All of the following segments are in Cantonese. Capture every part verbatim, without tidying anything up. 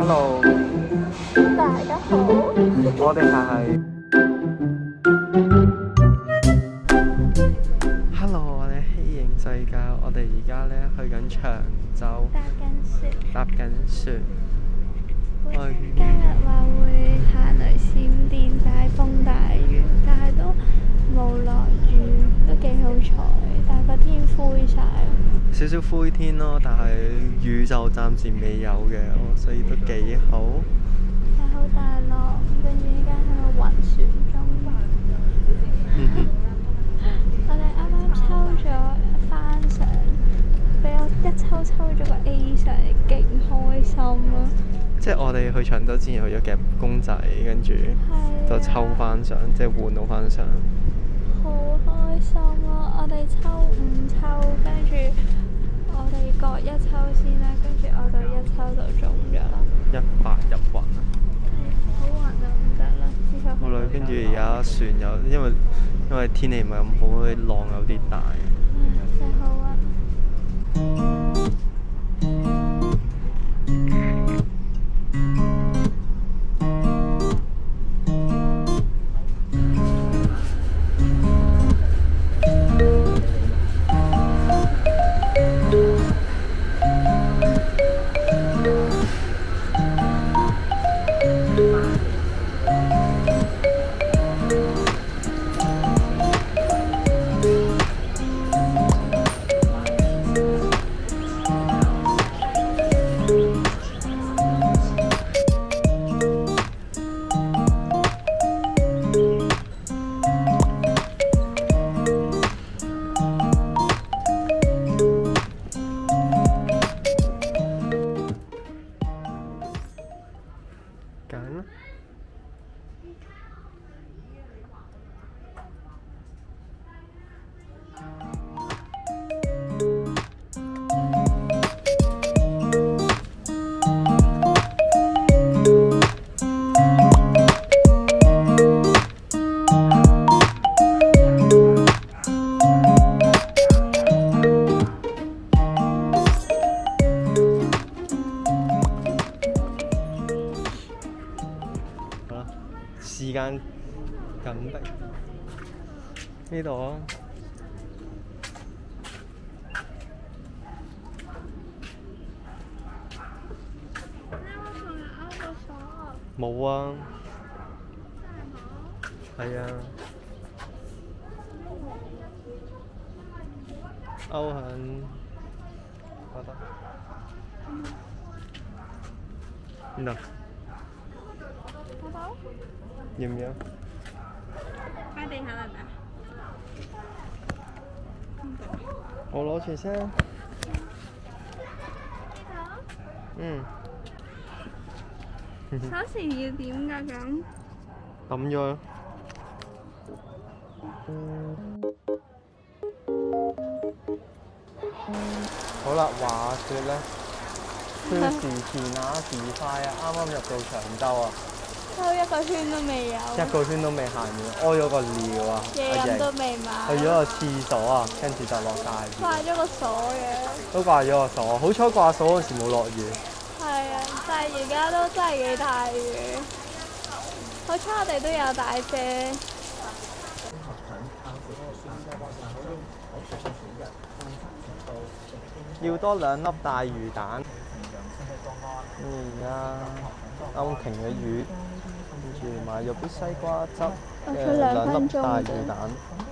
Hello， 大家好， 我哋係 Hello， 我哋希影世界，我哋而家咧去緊長洲， 搭緊雪。 搭緊雪。 本身今日話會行雷閃電、大風大雨，但係都冇落雨，都幾好彩。但係個天灰晒， 少少灰天咯，但係雨就暫時未有嘅，所以都幾好。 但係好大浪，跟住依家喺度暈船中。我哋啱啱抽咗翻相，俾我一抽抽咗個 A 相，勁開心啊！ 即係我哋去長洲之前去咗夾公仔，跟住就抽翻相，即係換到翻相。 好開心啊！我哋抽五抽，跟住我哋各一抽先啦，跟住我就一抽就中咗啦。 一發入魂啊！ 係好暈就唔得啦，之後好啦，跟住而家船又因為因為天氣唔係咁好，啲浪有啲大。 唉，真係好暈。 揀啦！時間緊迫，呢度啊！冇啊！係啊！勾響覺得邊度？要唔要？ 擺地下啦， 我攞住先。嗯。 鎖匙要點㗎咁？ 抌咗。好啦，話説咧，說時遲那時快啊！啱啱入到長洲啊！ 抽一個圈都未有， 一個圈都未行完，屙咗個尿啊！ 嘢飲都未買， 去咗個廁所啊，跟住就落大雨。 掛咗個鎖嘅， 都掛咗個鎖，好彩掛鎖嗰時冇落雨。 係啊，但係而家都真係幾大雨，好彩我哋都有帶遮。 要多兩粒大魚蛋。而家啱停咗雨，跟住買咗杯西瓜汁，嘅兩粒大魚蛋。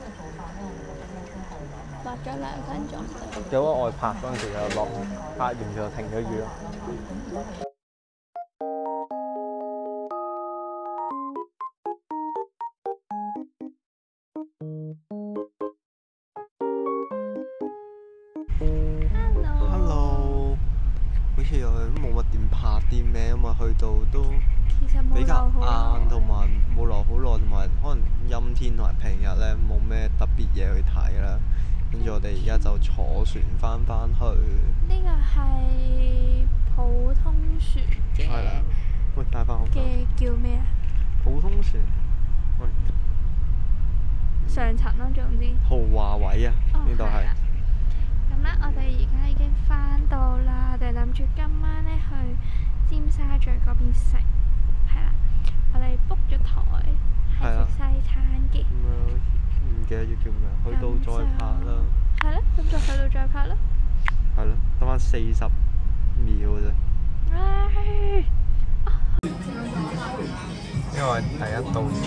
落咗兩分鐘。 有個外拍嗰陣時就落，拍完就停咗雨咯。Hello， 好似又冇乜點拍啲咩，因為去到都比較晏，同埋冇留好耐，同埋可能陰天同埋平日咧冇咩特別嘢去睇啦。跟住我哋而家就坐船翻返去。 呢個係普通船嘅。 係啦。喂，帶翻好。 嘅叫咩啊？ 普通船。喂。 上層咯，總之。 豪華位啊！呢度係。咁咧，我哋而家已經翻到啦。我哋諗住今晚咧去尖沙咀嗰邊食，係啦。我哋 book 咗台，係食西餐嘅。 咁樣唔記得咗叫咩，去到再拍啦。 係咯，咁就去到再拍啦。 係咯，得翻四十秒嘅啫。因為第一道菜。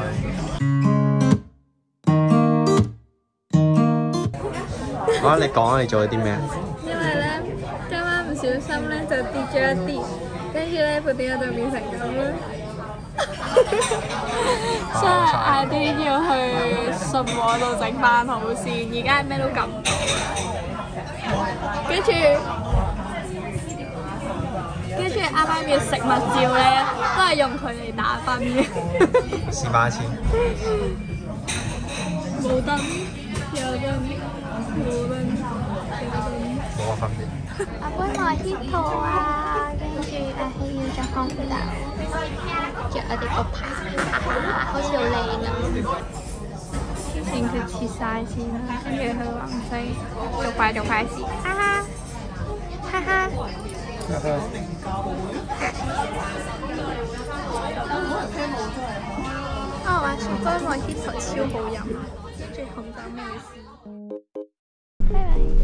啊！你講啊，你做咗啲咩？ 因為咧，今晚唔小心咧就跌咗一啲，跟住咧部電腦就變成咁啦。所以嗌啲要去信和度整翻好先，而家係咩都撳唔到啦。跟住，跟住啱啱嘅食物照咧，都係用佢嚟打分嘅。 試翻一次。 冇燈，有燈。冇乜分別。 阿杯內 hip 啊，跟住誒要着康豆，着我哋個牌，好似好靚咁。先佢切晒先啦，跟住佢話唔使逐塊逐塊切，哈哈，哈哈。我話雪糕內 hip 超好飲，跟住紅酒味絲。拜拜。